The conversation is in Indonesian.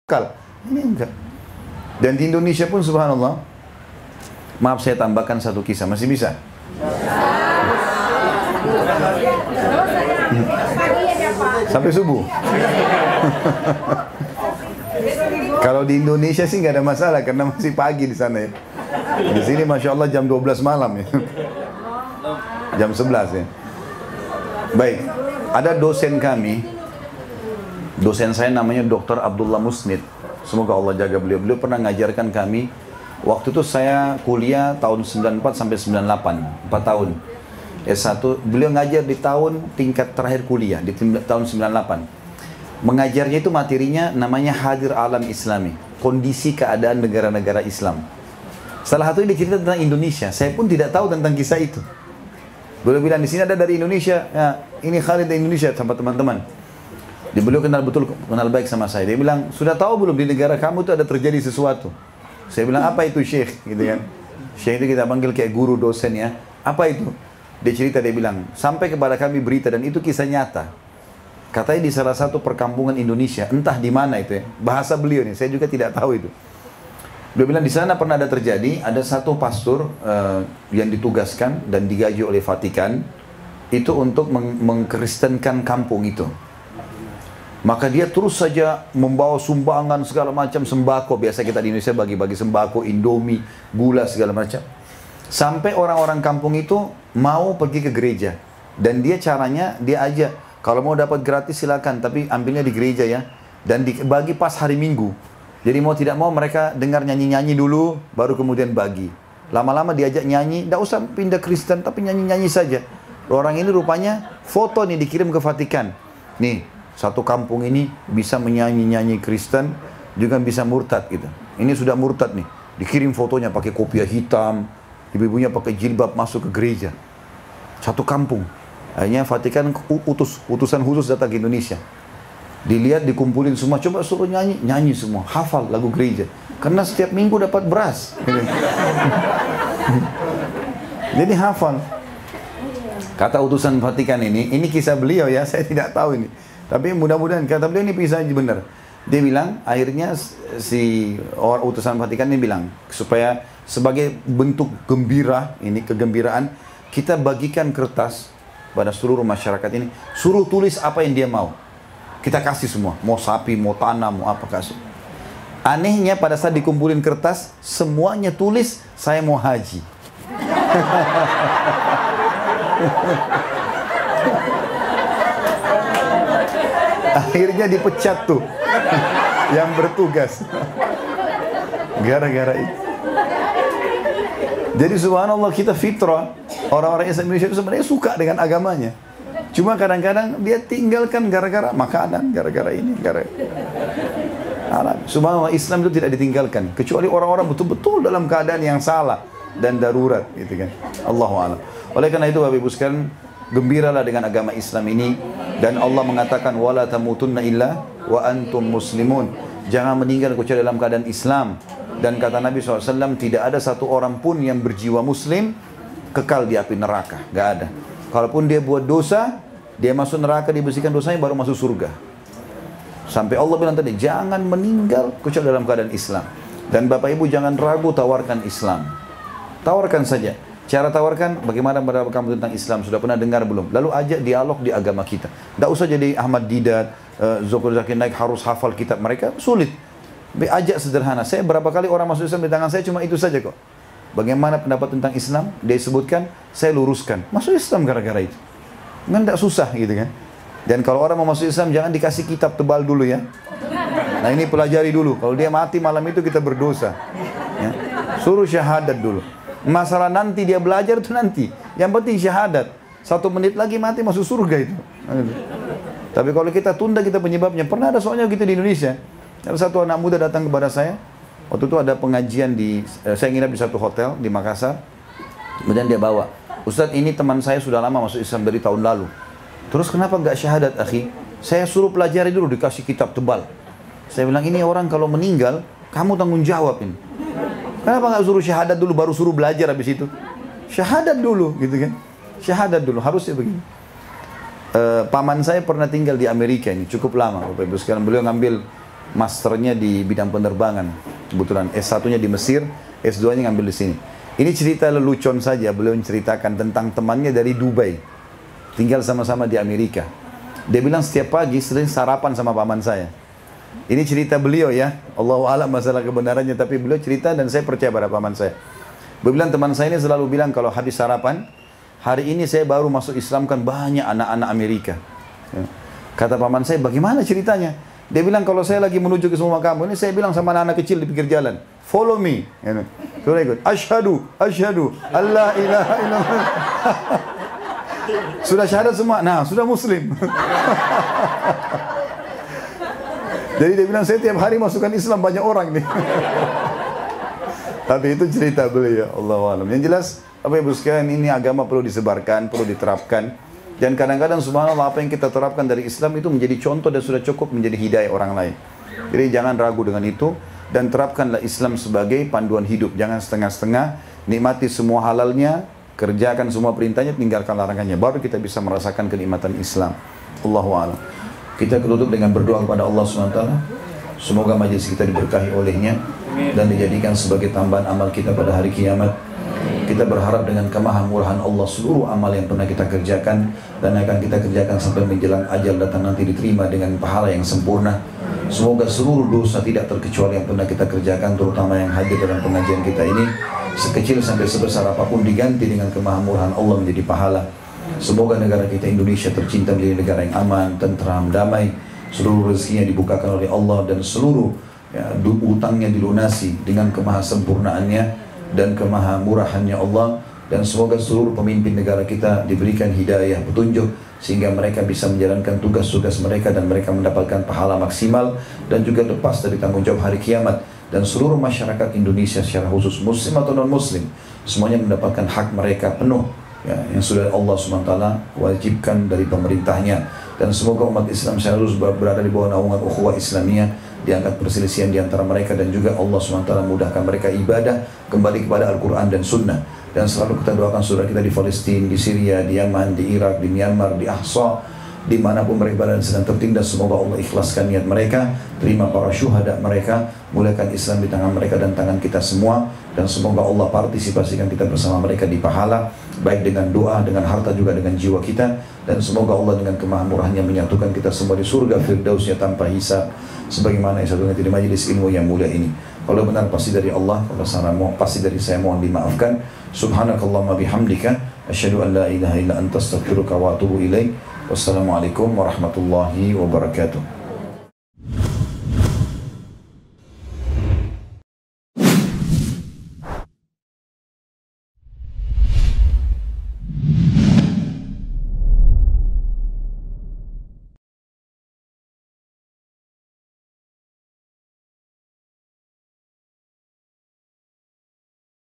Kal. Ini enggak. Dan di Indonesia pun subhanallah, maaf saya tambahkan satu kisah, masih bisa? Sampai subuh. Kalau di Indonesia sih nggak ada masalah karena masih pagi di sana ya. Di sini masya Allah jam 12 malam ya. Jam 11 ya. Baik, ada dosen kami. Dosen saya namanya Dr. Abdullah Musnid. Semoga Allah jaga beliau. Beliau pernah ngajarkan kami. Waktu itu saya kuliah tahun 94 sampai 98, 4 tahun. S1, beliau ngajar di tahun tingkat terakhir kuliah, di tahun 98. Mengajarnya itu materinya namanya Hadir Alam Islami. Kondisi keadaan negara-negara Islam. Salah satunya dia cerita tentang Indonesia. Saya pun tidak tahu tentang kisah itu. Beliau bilang, di sini ada dari Indonesia. Ya, ini Khalid dari Indonesia sama teman-teman. Beliau kenal betul, kenal baik sama saya. Dia bilang, sudah tahu belum di negara kamu itu ada terjadi sesuatu? Saya bilang, apa itu Syekh? Gitu kan. Syekh itu kita panggil kayak guru dosen ya. Apa itu? Dia cerita, dia bilang, sampai kepada kami berita dan itu kisah nyata. Katanya di salah satu perkampungan Indonesia, entah di mana itu ya. Bahasa beliau nih, saya juga tidak tahu itu. Beliau bilang, di sana pernah ada terjadi, ada satu pastor yang ditugaskan dan digaji oleh Vatikan, itu untuk mengkristenkan kampung itu. Maka dia terus saja membawa sumbangan segala macam sembako. Biasa kita di Indonesia bagi-bagi sembako, Indomie, gula segala macam. Sampai orang-orang kampung itu mau pergi ke gereja. Dan dia caranya, dia ajak, kalau mau dapat gratis silakan, tapi ambilnya di gereja ya. Dan dibagi pas hari Minggu. Jadi mau tidak mau mereka dengar nyanyi-nyanyi dulu, baru kemudian bagi. Lama-lama diajak nyanyi, tidak usah pindah Kristen, tapi nyanyi-nyanyi saja. Orang ini rupanya foto nih dikirim ke Vatikan. Nih. Satu kampung ini bisa menyanyi-nyanyi Kristen, juga bisa murtad gitu. Ini sudah murtad nih. Dikirim fotonya pakai kopiah hitam, ibu-ibunya pakai jilbab masuk ke gereja. Satu kampung. Akhirnya Vatikan utusan khusus datang ke Indonesia. Dilihat, dikumpulin semua, coba suruh nyanyi, nyanyi semua, hafal lagu gereja. Karena setiap minggu dapat beras. Jadi hafal. Kata utusan Vatikan ini kisah beliau ya, saya tidak tahu ini. Tapi mudah-mudahan kata beliau ini bisa benar. Dia bilang akhirnya si orang utusan Vatikan ini bilang supaya sebagai bentuk gembira ini kegembiraan kita bagikan kertas pada seluruh masyarakat ini, suruh tulis apa yang dia mau. Kita kasih semua, mau sapi, mau tanah, mau apa kasih. Anehnya pada saat dikumpulin kertas semuanya tulis saya mau haji. Akhirnya dipecat tuh yang bertugas gara-gara itu. Jadi subhanallah kita fitrah, orang-orang Islam Indonesia itu sebenarnya suka dengan agamanya. Cuma kadang-kadang dia tinggalkan gara-gara makanan, gara-gara ini, subhanallah Islam itu tidak ditinggalkan kecuali orang-orang betul-betul dalam keadaan yang salah dan darurat gitu kan. Allahu a'lam. Oleh karena itu Bapak Ibu sekalian, gembiralah dengan agama Islam ini. Dan Allah mengatakan wala tamutunna illa wa antum muslimun. Jangan meninggal kecuali dalam keadaan Islam. Dan kata Nabi SAW, tidak ada satu orang pun yang berjiwa muslim kekal di api neraka. Gak ada. Kalaupun dia buat dosa, dia masuk neraka, dibersihkan dosanya, baru masuk surga. Sampai Allah bilang tadi, jangan meninggal kecuali dalam keadaan Islam. Dan Bapak Ibu jangan ragu tawarkan Islam. Tawarkan saja. Cara tawarkan, bagaimana pendapat kamu tentang Islam? Sudah pernah dengar belum? Lalu ajak dialog di agama kita. Tidak usah jadi Ahmad Didat, Zokir Zakir Naik harus hafal kitab mereka, sulit. Ajak sederhana. Saya berapa kali orang masuk Islam di tangan saya cuma itu saja kok. Bagaimana pendapat tentang Islam? Dia sebutkan, saya luruskan. Masuk Islam gara-gara itu. Kan tidak susah gitu kan. Dan kalau orang mau masuk Islam, jangan dikasih kitab tebal dulu ya. Nah ini pelajari dulu. Kalau dia mati malam itu kita berdosa. Ya. Suruh syahadat dulu. Masalah nanti dia belajar itu nanti. Yang penting syahadat. 1 menit lagi mati masuk surga itu. Tapi kalau kita tunda kita penyebabnya. Pernah ada soalnya gitu di Indonesia. Ada satu anak muda datang kepada saya. Waktu itu ada pengajian saya nginap di satu hotel di Makassar. Kemudian dia bawa, Ustadz ini teman saya sudah lama masuk Islam dari tahun lalu. Terus kenapa nggak syahadat akhi? Saya suruh pelajari dulu, dikasih kitab tebal. Saya bilang ini orang kalau meninggal kamu tanggung jawab ini. Kenapa nggak suruh syahadat dulu baru suruh belajar habis itu? Syahadat dulu gitu kan. Syahadat dulu, harusnya begini. Paman saya pernah tinggal di Amerika ini cukup lama Bapak Ibu sekalian. Beliau ngambil masternya di bidang penerbangan. Kebetulan S1-nya di Mesir, S2-nya ngambil di sini. Ini cerita lelucon saja, beliau menceritakan tentang temannya dari Dubai. Tinggal sama-sama di Amerika. Dia bilang setiap pagi sering sarapan sama paman saya. Ini cerita beliau ya, Allahu a'lam masalah kebenarannya, tapi beliau cerita dan saya percaya pada paman saya. Beliau bilang teman saya ini selalu bilang kalau habis sarapan, hari ini saya baru masuk Islam kan banyak anak-anak Amerika. Kata paman saya, bagaimana ceritanya? Dia bilang kalau saya lagi menuju ke rumah kamu ini, saya bilang sama anak-anak kecil di pinggir jalan, follow me. Sudah ikut, asyhadu, Allah ilaha illallah. Sudah syahadat semua, nah sudah muslim. Jadi dia bilang saya tiap hari masukkan Islam banyak orang nih. Tapi itu cerita beliau, Allahu a'lam. Yang jelas, apa ibu sekalian, ini agama perlu disebarkan, perlu diterapkan. Dan kadang-kadang subhanallah apa yang kita terapkan dari Islam itu menjadi contoh dan sudah cukup menjadi hidayah orang lain. Jadi jangan ragu dengan itu dan terapkanlah Islam sebagai panduan hidup. Jangan setengah-setengah, nikmati semua halalnya, kerjakan semua perintahnya, tinggalkan larangannya. Baru kita bisa merasakan kenikmatan Islam. Allahu a'lam. Kita tutup dengan berdoa kepada Allah SWT. Semoga majelis kita diberkahi olehnya dan dijadikan sebagai tambahan amal kita pada hari kiamat. Kita berharap dengan kemahamurahan Allah seluruh amal yang pernah kita kerjakan dan akan kita kerjakan sampai menjelang ajal datang nanti diterima dengan pahala yang sempurna. Semoga seluruh dosa tidak terkecuali yang pernah kita kerjakan, terutama yang hadir dalam pengajian kita ini, sekecil sampai sebesar apapun diganti dengan kemahamurahan Allah menjadi pahala. Semoga negara kita Indonesia tercinta menjadi negara yang aman, tentram, damai. Seluruh rezekinya dibukakan oleh Allah dan seluruh utangnya dilunasi dengan kemahasempurnaannya dan kemahamurahannya Allah. Dan semoga seluruh pemimpin negara kita diberikan hidayah, petunjuk, sehingga mereka bisa menjalankan tugas-tugas mereka dan mereka mendapatkan pahala maksimal dan juga lepas dari tanggung jawab hari kiamat. Dan seluruh masyarakat Indonesia secara khusus, muslim atau non-muslim, semuanya mendapatkan hak mereka penuh yang sudah Allah SWT wajibkan dari pemerintahnya. Dan semoga umat Islam selalu berada di bawah naungan ukhuwah Islamiyah, diangkat perselisihan di antara mereka, dan juga Allah SWT mudahkan mereka ibadah kembali kepada Al-Quran dan Sunnah. Dan selalu kita doakan saudara kita di Palestina, di Syria, di Yaman, di Irak, di Myanmar, di Ahsa, dimanapun mereka berada sedang tertindas. Semoga Allah ikhlaskan niat mereka, terima para syuhada mereka, muliakan Islam di tangan mereka dan tangan kita semua. Dan semoga Allah partisipasikan kita bersama mereka di pahala, baik dengan doa, dengan harta, juga dengan jiwa kita. Dan semoga Allah dengan kemahamurahannya menyatukan kita semua di surga firdausnya tanpa hisab, sebagaimana yang satu di majelis ilmu yang mulia ini. Kalau benar pasti dari Allah, kalau salah pasti dari saya, mohon dimaafkan. Subhanakallahumma bihamdika asyhadu an la ilaha illa anta astaghfiruka wa atubu ilaik. Wassalamualaikum warahmatullahi wabarakatuh.